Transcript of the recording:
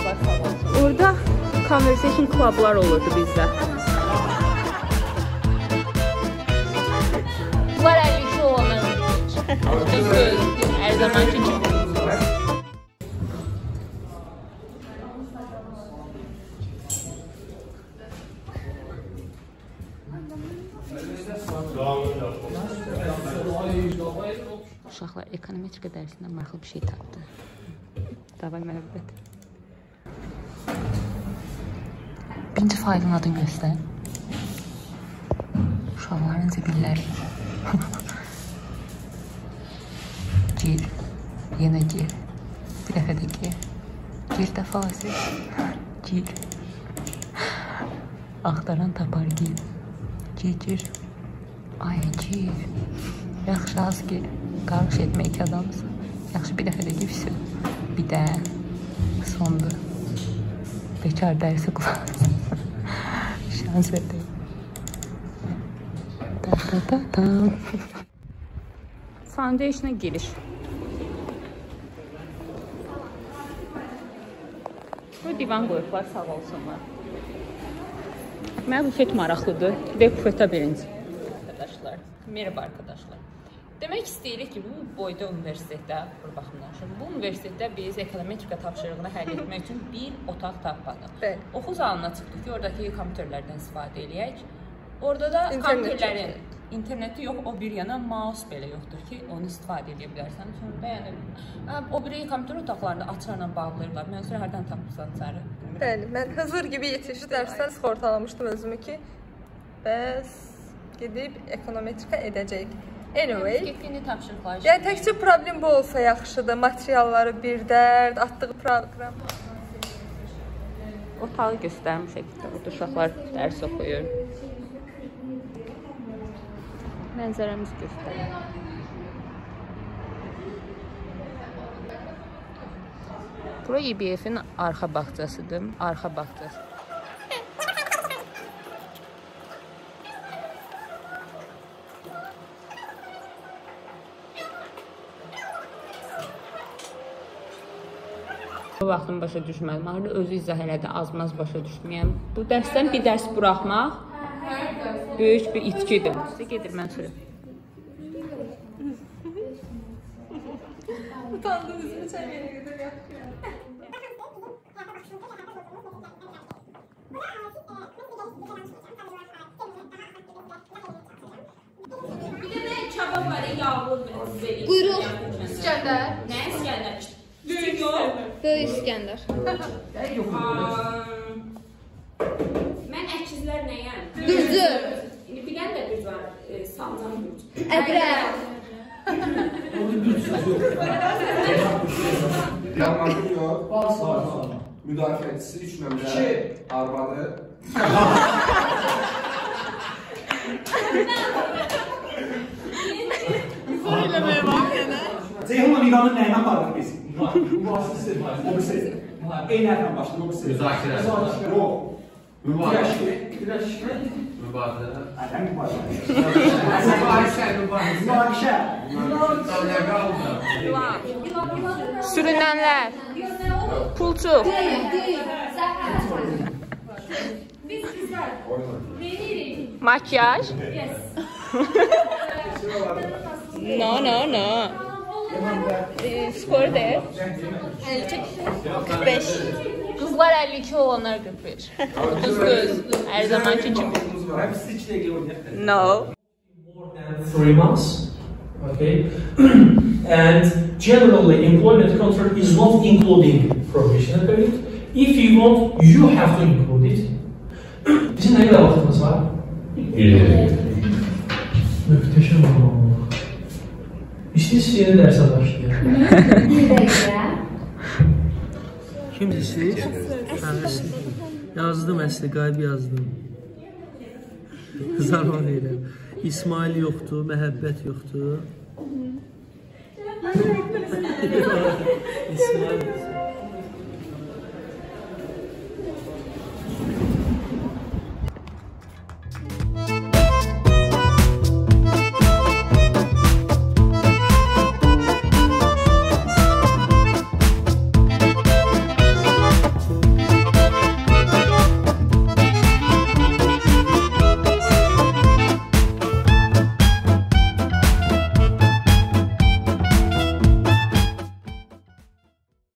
götürüyorlar sağ olsun. Orada conversation clublar olurdu bizdə. Bunlar 52 olanlar. Her zamanki gibi. Uşaqlar ekonometrika dərsindən maraqlı bir şey tapdı. Davay məhəbbət. Birinci failin adını göstər. Uşaqların zibilləri. Gir. Yenə gir. Bir dəfə də gir. Gir də fazil. Gir. Axtaran tapar gir. Gir. Ay gir. Yaxşı az gir. Qarış etmə iki adamsın. Yaxşı bir dəfə də gifsin. Bir də sondur. Bekar dərsi qulaq. Şans verdi. Foundation'a giriş. Bu divan qoyublar, sağ olsunlar. Mənə bufet maraqlıdır və bufeta birinci. Arkadaşlar, merhaba arkadaşlar. Demək istəyirik ki, bu boyda universitetdə, bir baxımdan, bu universitetdə biz ekonometrika tapşırığını həll etmək üçün bir otaq tapmadıq. Oxu zalına çıxdıq ki, oradakı kompüterlərdən istifadə eləyək. Orada da kompüterlərin interneti yox, o bir yana mouse belə yoxdur ki, onu istifadə edə bilərsən. Yəni, o biri kompüter otaqlarında açarla bağlayırlar. Mən sonra hərdən tapmışsan sarı? Bəli, mən hazır gibi yetişdi dərsdən sığortalamışdım özümü ki, bəs gedib ekonometrika edəcək. Anyway, yəni təkcə problem bu olsa yaxşıdır, materialları bir dərd, atdığı proqram. Otağı göstərmişək, orada uşaqlar dərs oxuyur. Mənzərəmiz göstərir. Bura IBF-in arxa bağçasıdır, arxa bağçası. Bu vaxtım başa düşmədim. Arada özü izah elədi, azmaz başa düşdüm. Yəni, bu dərsdən bir dərs buraxmaq böyük bir itkidir. Sizə gedir mən sürüm. Utandığım üzümü çəmiyyə qədər yapıyor. Bir de ne çaba var ya yağlı vereyim. Buyurun. İskəndər. Ne İskəndər? Böyük İskəndər. Mən əkizlər nəyəm? Düzdü. İndi bir dənə də düz var. Salcan düz. Əbrər. Yanlarım yox. Müdafiəçisi 3 nömrə. Arvadı. Zor eləməyə bax yenə. Ceyhun'la Nidan'ın nəyinə apardık biz? Mübahisədir. Eynərlə başladı, mübahisədir. Müzakirə. Yox. Mübahisə. Mübahisə. Mübahisə. Sürünənlər. Pulçuq. Makyaj. No. Skor de. 45. Kızlar 52, olanlar 45. Kız. Her zamanki gibi. No. More than 3 months. Okay. And generally, employment contract is not including probationary period. If you want, you have to include it. Bizim ne kadar vaktimiz var? Muhteşem olmalı. İşte yeni derse başlıyor. Kimdir siz? Yazdım əslində, qayıb yazdım. Zarman deyirəm. İsmail yoxdur, məhəbbət yoxdur. İsmail